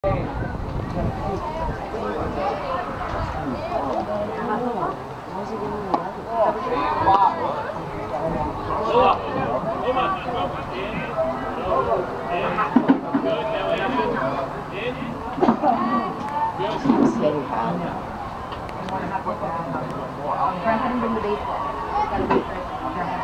Friend hadn't been the date. Gotta wait for it.